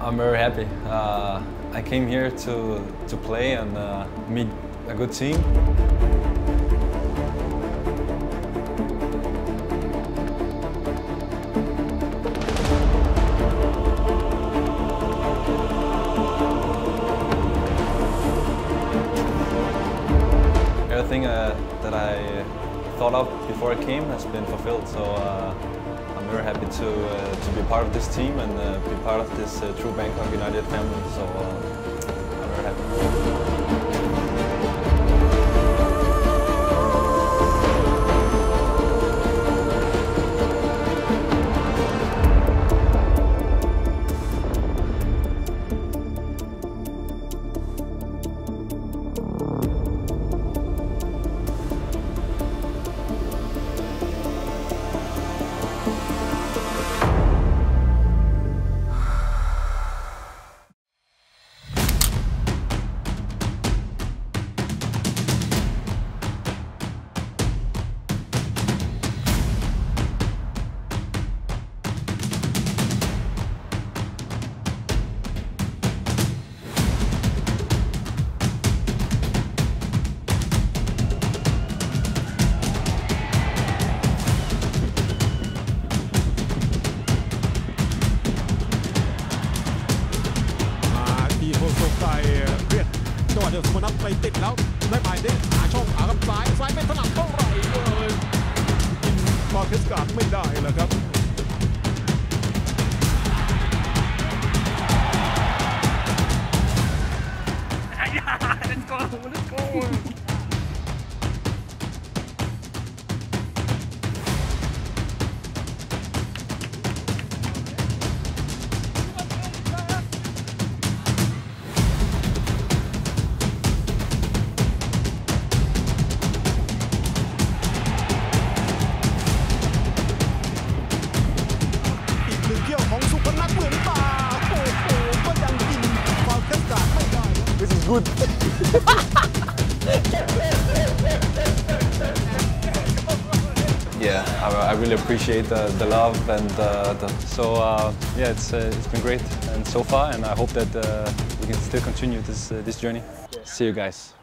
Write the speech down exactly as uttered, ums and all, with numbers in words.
I'm very happy. Uh, I came here to, to play and uh, meet a good team. Everything uh, that I thought of before I came has been fulfilled, so uh, I'm very happy to, uh, to be part of this team and uh, be part of this uh, True Bangkok United family, so uh, I'm very happy.เรียกจังหวะเดียวสมนัทไปติดแล้วได้หมายได้หาช่องหากับซ้ายซ้ายไม่ถนัดเท่าไหร่เลยกินฟาลเคสการ์ดไม่ได้แล้วครับอย่าเล่นโกงเล่นโกงของสุพนัทเหมือนตาโอ้โหก็ยังกินฟาลเคสการ์ดไม่ได้ This is good Yeah, I, I really appreciate the, the love and uh, the, so uh, yeah, it's uh, it's been great and so far, and I hope that uh, we can still continue this uh, this journey. See you guys.